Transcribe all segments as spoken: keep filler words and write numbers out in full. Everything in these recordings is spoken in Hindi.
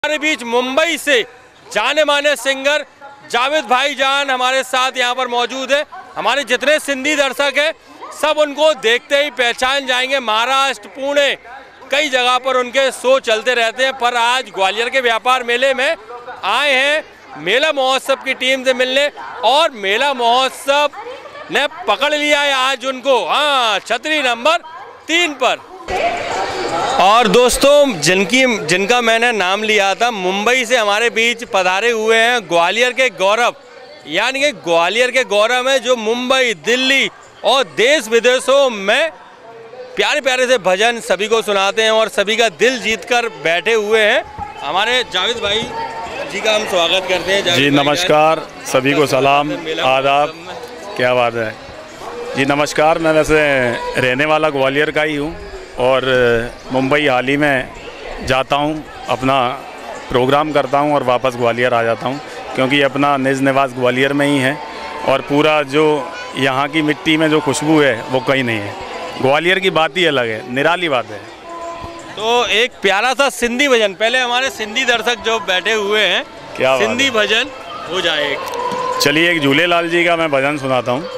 हमारे बीच मुंबई से जाने माने सिंगर जावेद भाईजान हमारे साथ यहाँ पर मौजूद है। हमारे जितने सिंधी दर्शक हैं सब उनको देखते ही पहचान जाएंगे। महाराष्ट्र, पुणे, कई जगह पर उनके शो चलते रहते हैं, पर आज ग्वालियर के व्यापार मेले में आए हैं मेला महोत्सव की टीम से मिलने, और मेला महोत्सव ने पकड़ लिया है आज उनको, हाँ, छतरी नंबर तीन पर। और दोस्तों, जिनकी जिनका मैंने नाम लिया था, मुंबई से हमारे बीच पधारे हुए हैं ग्वालियर के गौरव, यानी कि ग्वालियर के गौरव है जो मुंबई, दिल्ली और देश विदेशों में प्यारे प्यारे से भजन सभी को सुनाते हैं और सभी का दिल जीत कर बैठे हुए हैं। हमारे जावेद भाई जी का हम स्वागत करते हैं। जी नमस्कार, सभी को सलाम, आदाब, क्या बात है जी। नमस्कार, मैं वैसे रहने वाला ग्वालियर का ही हूँ और मुंबई हाल ही में जाता हूँ, अपना प्रोग्राम करता हूँ और वापस ग्वालियर आ जाता हूँ, क्योंकि अपना निज निवास ग्वालियर में ही है और पूरा जो यहाँ की मिट्टी में जो खुशबू है वो कहीं नहीं है। ग्वालियर की बात ही अलग है, निराली बात है। तो एक प्यारा सा सिंधी भजन, पहले हमारे सिंधी दर्शक जो बैठे हुए हैं, क्या सिंधी भजन हो जाए एक। चलिए, एक झूलेलाल जी का मैं भजन सुनाता हूँ।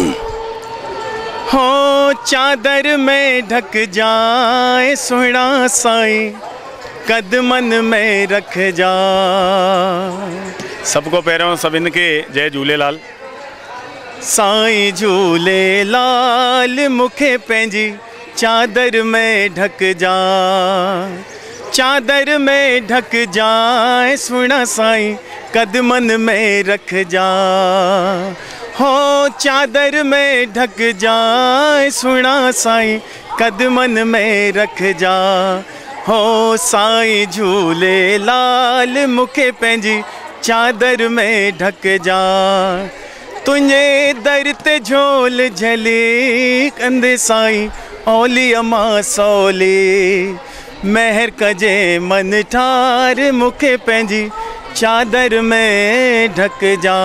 हो चादर में ढक जाए सुना साईं, कदमन में रख जाए। सबको पैरों सब इनके जय झूलेलाल। साईं झूलेलाल मुखे पंहिंजी चादर में ढक जाए, चादर में ढक जाए सुना साईं, कदमन में रख जाए। हो चादर में ढक जाए सुना साईं, कदमन में रख जा। हो साईं झूलेलाल मुखे पंहिंजी चादर में ढक जा। तुंहिंजे दर ते झोल झली कंदे साईं, ओली अमा सौली, महर कजे मन ठार मुखे पंहिंजी चादर में ढक जा।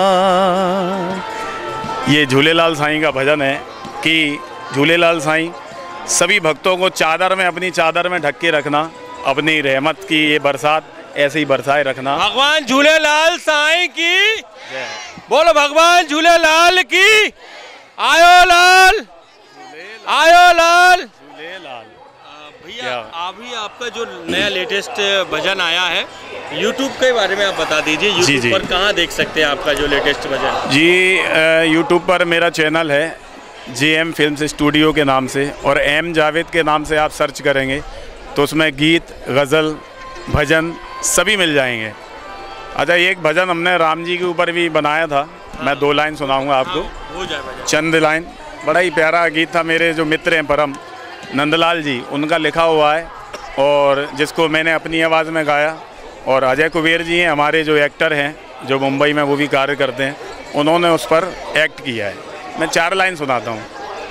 ये झूलेलाल साईं का भजन है कि झूलेलाल साईं सभी भक्तों को चादर में, अपनी चादर में ढक के रखना, अपनी रहमत की ये बरसात ऐसे ही बरसाए रखना। भगवान झूलेलाल साईं की बोलो, भगवान झूलेलाल की। आयो लाल, आयो लाल, झूलेलाल। भैया, अभी आपका जो नया लेटेस्ट भजन आया है, यूट्यूब के बारे में आप बता दीजिए। यूट्यूब पर कहाँ देख सकते हैं आपका जो लेटेस्ट भजन? जी, यूट्यूब पर मेरा चैनल है जे एम फिल्म्स स्टूडियो के नाम से, और एम जावेद के नाम से आप सर्च करेंगे तो उसमें गीत, गज़ल, भजन सभी मिल जाएंगे। अच्छा, एक भजन हमने राम जी के ऊपर भी बनाया था, हाँ। मैं दो लाइन सुनाऊंगा आपको। हाँ, हो जाए भजन। चंद लाइन, बड़ा ही प्यारा गीत था। मेरे जो मित्र हैं परम नंदलाल जी, उनका लिखा हुआ है और जिसको मैंने अपनी आवाज़ में गाया। और अजय कुबेर जी हैं हमारे जो एक्टर हैं, जो मुंबई में वो भी कार्य करते हैं, उन्होंने उस पर एक्ट किया है। मैं चार लाइन सुनाता हूँ।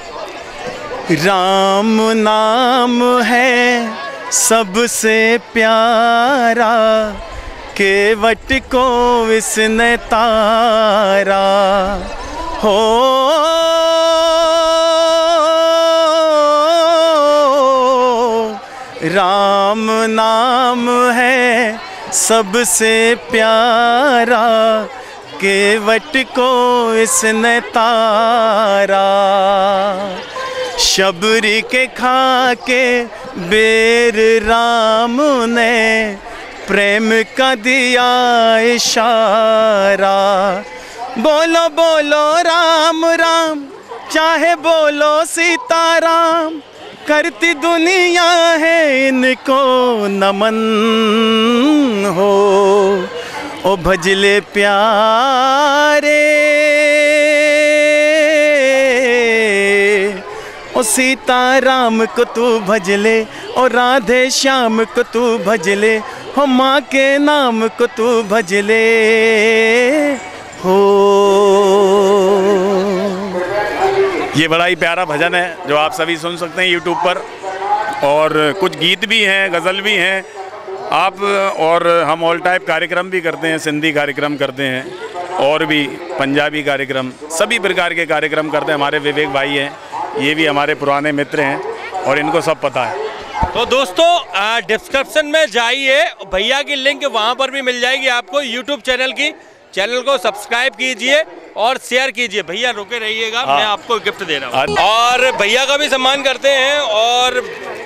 राम नाम है सबसे प्यारा, केवट को विस्ने तारा। हो राम नाम है सबसे प्यारा, केवट को इसने तारा। शबरी के खा के बेर राम ने प्रेम का दिया इशारा। बोलो बोलो राम राम, चाहे बोलो सीताराम, करती दुनिया है इनको नमन हो। ओ भजले प्यारे, ओ सीताराम को तू भजले, ओ राधे श्याम को तू भजले, हो माँ के नाम को तू भजले हो। ये बड़ा ही प्यारा भजन है जो आप सभी सुन सकते हैं यूट्यूब पर, और कुछ गीत भी हैं, गज़ल भी हैं आप। और हम ऑल टाइप कार्यक्रम भी करते हैं, सिंधी कार्यक्रम करते हैं और भी पंजाबी कार्यक्रम, सभी प्रकार के कार्यक्रम करते हैं। हमारे विवेक भाई हैं, ये भी हमारे पुराने मित्र हैं और इनको सब पता है। तो दोस्तों डिस्क्रिप्शन में जाइए, भैया की लिंक वहाँ पर भी मिल जाएगी आपको, यूट्यूब चैनल की। चैनल को सब्सक्राइब कीजिए और शेयर कीजिए। भैया रुके रहिएगा, हाँ। मैं आपको गिफ्ट दे रहा हूँ और भैया का भी सम्मान करते हैं। और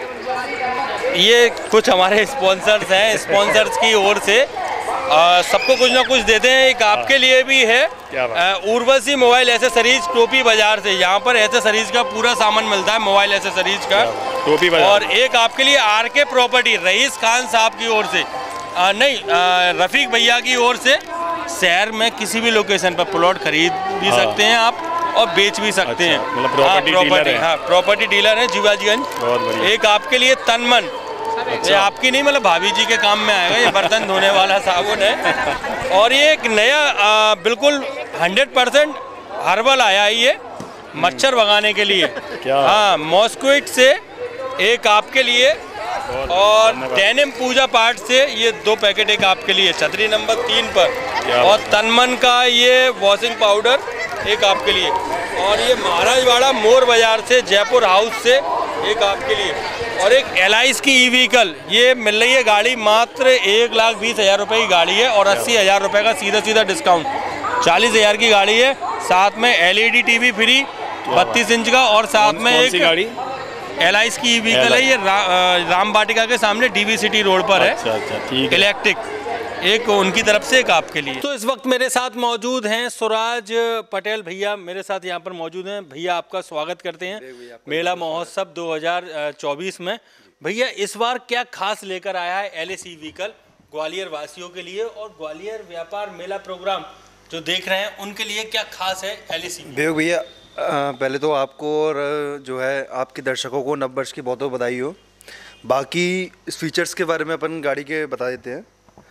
ये कुछ हमारे स्पॉन्सर्स हैं, स्पॉन्सर्स की ओर से आ, सबको कुछ ना कुछ देते हैं। एक आपके लिए भी है, उर्वशी मोबाइल एसेसरीज टोपी बाजार से। यहाँ पर एसेसरीज का पूरा सामान मिलता है, मोबाइल एसेसरीज का टोपी बाजार। और एक आपके लिए आर के प्रॉपर्टी रईस खान साहब की ओर से, आ, नहीं आ, रफीक भैया की ओर से, शहर में किसी भी लोकेशन पर प्लॉट खरीद भी हाँ। सकते हैं आप और बेच भी सकते अच्छा, हैं। मतलब प्रॉपर्टी डीलर है। हाँ, प्रॉपर्टी डीलर है जीवाजीगंज। बहुत बढ़िया। एक आपके लिए तनमन, ये आपकी नहीं मतलब भाभी जी के काम में आएगा, ये बर्तन धोने वाला साबुन है। और ये एक नया आ, बिल्कुल हंड्रेड परसेंट हर्बल आया है, ये मच्छर भगाने के लिए। क्या? हाँ, मॉस्क्विट से एक आपके लिए, और डेनिम पूजा पाठ से ये दो पैकेट एक आपके लिए, छतरी नंबर तीन पर। और तनमन का ये वॉशिंग पाउडर एक आपके लिए। और ये महाराजवाड़ा मोर बाजार से, जयपुर हाउस से एक आपके लिए। और एक एलाइस की ई व्हीकल, ये मिल रही है गाड़ी मात्र एक लाख बीस हज़ार रुपये की गाड़ी है और अस्सी हज़ार रुपये का सीधा सीधा डिस्काउंट। चालीस हज़ार की गाड़ी है, साथ में एलईडी टीवी फ्री बत्तीस इंच का, और साथ में एक गाड़ी एलाइस की ई व्हीकल है। ये रा, राम वाटिका के सामने डीवी सिटी रोड पर है। अच्छा अच्छा ठीक है। इलेक्ट्रिक, एक उनकी तरफ से एक आपके लिए। तो इस वक्त मेरे साथ मौजूद हैं सुराज पटेल भैया, मेरे साथ यहाँ पर मौजूद हैं। भैया आपका स्वागत करते हैं मेला महोत्सव दो हज़ार चौबीस में। भैया इस बार क्या खास लेकर आया है L S E vehicle Gwalior वासियों के लिए, और ग्वालियर व्यापार मेला प्रोग्राम जो देख रहे हैं उनके लिए क्या खास है एल एस ई? भैया पहले तो आपको और जो है आपके दर्शकों को नववर्ष की बहुत बहुत बधाई हो। बाकी इस फीचर्स के बारे में अपन गाड़ी के बता देते हैं।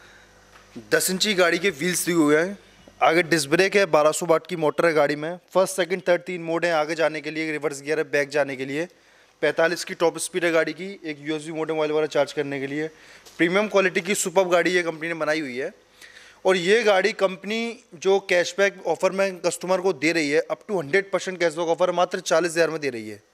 दस इंची गाड़ी के व्हील्स दिए हुए हैं, आगे डिस्क ब्रेक है, बारह सौ वाट की मोटर है गाड़ी में, फर्स्ट सेकंड थर्ड तीन मोड है, आगे जाने के लिए रिवर्स गियर है, बैक जाने के लिए, पैंतालीस की टॉप स्पीड है गाड़ी की, एक यूएसबी मोड मोबाइल वाला चार्ज करने के लिए। प्रीमियम क्वालिटी की सुपर्ब गाड़ी ये कंपनी ने बनाई हुई है। और ये गाड़ी कंपनी जो कैशबैक ऑफर में कस्टमर को दे रही है, up to hundred percent cashback offer मात्र चालीस हज़ार में दे रही है।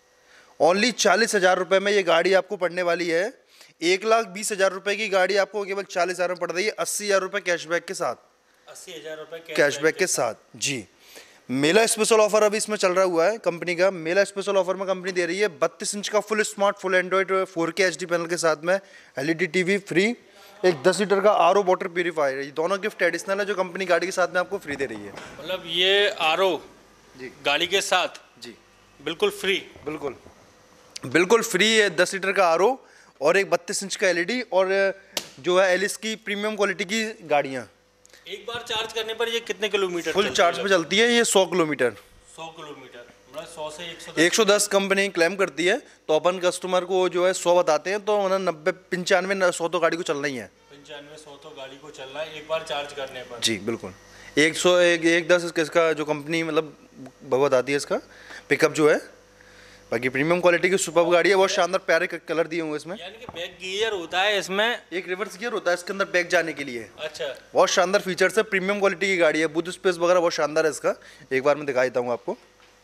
ओनली चालीस हज़ार रुपये में ये गाड़ी आपको पड़ने वाली है। एक लाख बीस हज़ार रुपये की गाड़ी आपको केवल चालीस हज़ार में पड़ रही है, अस्सी हज़ार रुपये कैशबैक के साथ। अस्सी हज़ार रुपये कैशबैक के साथ जी। मेला स्पेशल ऑफर अभी इसमें चल रहा हुआ है कंपनी का। मेला स्पेशल ऑफर में कंपनी दे रही है बत्तीस इंच का full smart full android four K H D panel के साथ में, एलईडी टीवी फ्री, एक दस लीटर का आर ओ वाटर प्यूरीफायर। ये दोनों गिफ्ट एडिशनल है जो कंपनी गाड़ी के साथ में आपको फ्री दे रही है। मतलब ये आर ओ जी गाड़ी के साथ जी बिल्कुल फ्री, बिल्कुल बिल्कुल फ्री है। दस लीटर का आर ओ और एक बत्तीस इंच का एलईडी, और जो है एलिस की प्रीमियम क्वालिटी की गाड़ियाँ। एक बार चार्ज करने पर ये कितने किलोमीटर फुल चार्ज पे चलती है? ये सौ किलोमीटर सौ किलोमीटर मतलब सौ से एक सौ दस कंपनी क्लेम करती है, तो अपन कस्टमर को जो है सौ बताते हैं, तो मतलब नब्बे पंचानवे सौ तो गाड़ी को चलना ही है। पंचानवे सौ तो गाड़ी को चलना है एक बार चार्ज करने पर जी बिल्कुल। एक सौ एक एक दस इसका जो कंपनी मतलब बताती है इसका पिकअप जो है। बाकी प्रीमियम क्वालिटी की सुपर्ब गाड़ी है, बहुत शानदार प्यारे कलर दिए हुए इसमें। यानी कि बैक गियर होता है इसमें, एक रिवर्स गियर होता है इसके अंदर बैक जाने के लिए। अच्छा, बहुत शानदार फीचर्स है, प्रीमियम क्वालिटी की गाड़ी है। बूथ स्पेस वगैरह बहुत शानदार है इसका, एक बार मैं दिखा देता हूँ आपको।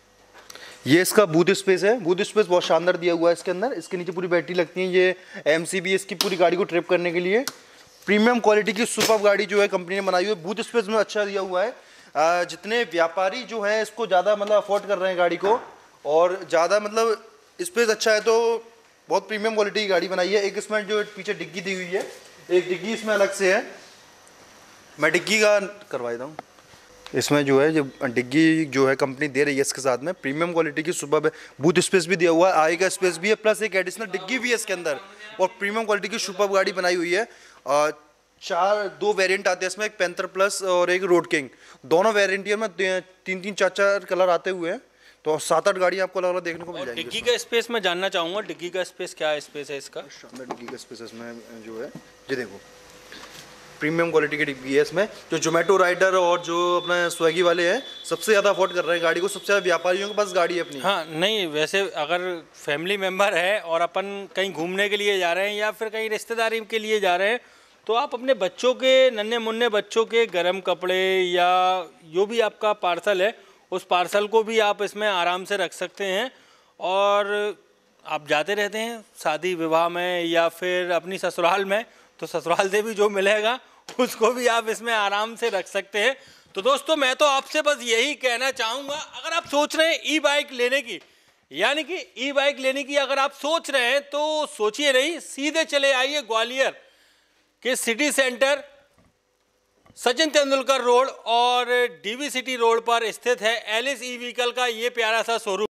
ये इसका बूथ स्पेस है, बूथ स्पेस बहुत शानदार दिया हुआ है इसके अंदर। इसके नीचे पूरी बैटरी लगती है, ये एम सी बी इसकी पूरी गाड़ी को ट्रिप करने के लिए। प्रीमियम क्वालिटी की सुपर्ब गाड़ी जो है कंपनी ने बनाई हुई है। बूथ स्पेस में अच्छा दिया हुआ है। जितने व्यापारी जो है इसको ज़्यादा मतलब अफोर्ड कर रहे हैं गाड़ी को, और ज़्यादा मतलब स्पेस अच्छा है, तो बहुत प्रीमियम क्वालिटी की गाड़ी बनाई है। एक इसमें जो पीछे डिग्गी दी हुई है, एक डिग्गी इसमें अलग से है, मैं डिग्गी का करवा देता हूँ। इसमें जो है जो डिग्गी जो है कंपनी दे रही है इसके साथ में, प्रीमियम क्वालिटी की सुपर्ब है। बूथ स्पेस भी दिया हुआ है, आगे का स्पेस भी है, प्लस एक एडिशनल डिग्गी भी है इसके अंदर, और प्रीमियम क्वालिटी की सुपर्ब गाड़ी बनाई हुई है। और चार दो वेरिएंट आते हैं इसमें, एक पैंथर प्लस और एक रोड किंग। दोनों वेरिएंट में तीन तीन चार चार कलर आते हुए हैं, तो सात आठ गाड़ी आपको अलग अलग देखने को मिल जाएगी। डिग्गी का स्पेस मैं जानना चाहूँगा, डिग्गी का स्पेस क्या स्पेस है इसका? शानदार डिग्गी का स्पेस इसमें जो है, ये देखो प्रीमियम क्वालिटी की डिग्गी है इसमें। जो जोमेटो राइडर और जो अपने स्विगी वाले हैं सबसे ज़्यादा अफोर्ड कर रहे हैं गाड़ी को, सबसे ज़्यादा व्यापारियों के पास गाड़ी है अपनी। हाँ नहीं, वैसे अगर फैमिली मेम्बर है और अपन कहीं घूमने के लिए जा रहे हैं या फिर कहीं रिश्तेदारी के लिए जा रहे हैं, तो आप अपने बच्चों के, नन्हे मुन्ने बच्चों के गर्म कपड़े या जो भी आपका पार्सल है, उस पार्सल को भी आप इसमें आराम से रख सकते हैं। और आप जाते रहते हैं शादी विवाह में या फिर अपनी ससुराल में, तो ससुराल से भी जो मिलेगा उसको भी आप इसमें आराम से रख सकते हैं। तो दोस्तों मैं तो आपसे बस यही कहना चाहूँगा, अगर आप सोच रहे हैं ई बाइक लेने की, यानी कि ई बाइक लेने की अगर आप सोच रहे हैं तो सोचिए नहीं, सीधे चले आइए ग्वालियर के city centre Sachin Tendulkar road और डीवी सिटी रोड पर स्थित है एलिस ई व्हीकल का ये प्यारा सा शोरूम।